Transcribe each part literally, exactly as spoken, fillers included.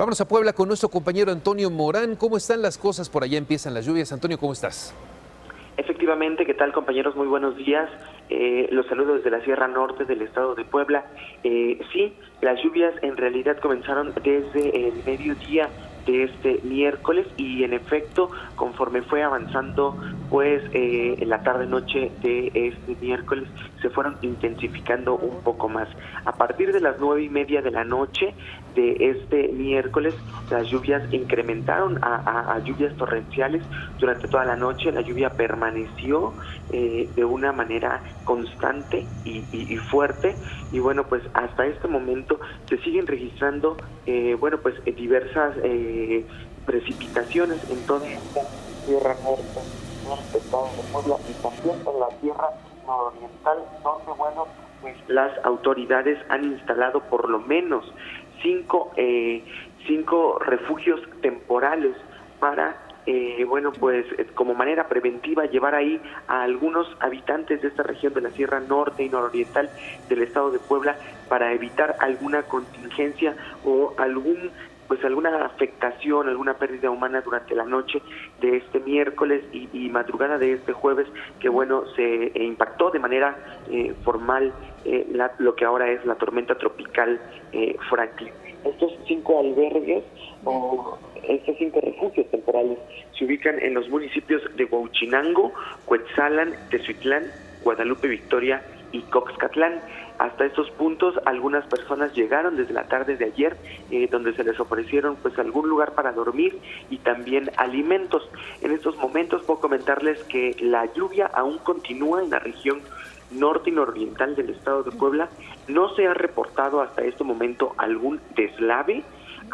Vámonos a Puebla con nuestro compañero Antonio Morán. ¿Cómo están las cosas por allá? Empiezan las lluvias. Antonio, ¿cómo estás? Efectivamente, ¿qué tal, compañeros? Muy buenos días. Eh, los saludo desde la Sierra Norte del estado de Puebla. Eh, sí, las lluvias en realidad comenzaron desde el mediodía de este miércoles y en efecto, conforme fue avanzando pues eh, en la tarde-noche de este miércoles, se fueron intensificando un poco más. A partir de las nueve y media de la noche de este miércoles, las lluvias incrementaron a, a, a lluvias torrenciales durante toda la noche. La lluvia permaneció eh, de una manera constante y, y, y fuerte, y bueno, pues hasta este momento se siguen registrando eh, bueno, pues eh, diversas eh, precipitaciones en toda esta Sierra Norte del estado de Puebla y también en la Sierra Nororiental, donde bueno, pues las autoridades han instalado por lo menos cinco eh, cinco refugios temporales para Eh, bueno, pues eh, como manera preventiva llevar ahí a algunos habitantes de esta región de la Sierra Norte y Nororiental del estado de Puebla para evitar alguna contingencia o algún pues alguna afectación, alguna pérdida humana durante la noche de este miércoles y, y madrugada de este jueves, que bueno, se eh, impactó de manera eh, formal eh, la, lo que ahora es la tormenta tropical eh, Franklin. Estos cinco albergues o estos cinco refugios temporales se ubican en los municipios de Huauchinango, Cuetzalan, Tezuitlán, Guadalupe Victoria y Coxcatlán. Hasta estos puntos algunas personas llegaron desde la tarde de ayer, eh, donde se les ofrecieron pues algún lugar para dormir y también alimentos. En estos momentos puedo comentarles que la lluvia aún continúa en la región norte y nororiental del estado de Puebla. No se ha reportado hasta este momento algún deslave,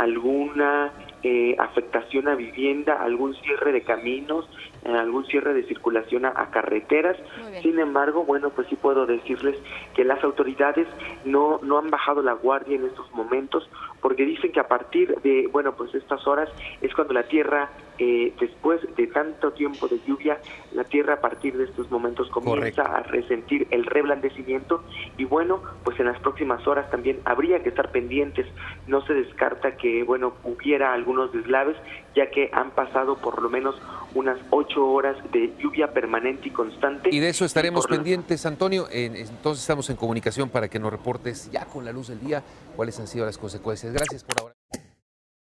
alguna eh, afectación a vivienda, algún cierre de caminos, eh, algún cierre de circulación a, a carreteras. Sin embargo, bueno, pues sí puedo decirles que las autoridades no, no han bajado la guardia en estos momentos, porque dicen que a partir de, bueno, pues estas horas es cuando la tierra, eh, después de tanto tiempo de lluvia, la tierra a partir de estos momentos comienza Correcto. a resentir el reblandecimiento, y bueno, pues en las próximas horas también habría que estar pendientes. No se descarta que, bueno, hubiera algunos deslaves, ya que han pasado por lo menos unas ocho horas de lluvia permanente y constante. Y de eso estaremos por... pendientes, Antonio. Entonces estamos en comunicación para que nos reportes ya con la luz del día cuáles han sido las consecuencias. Gracias por ahora.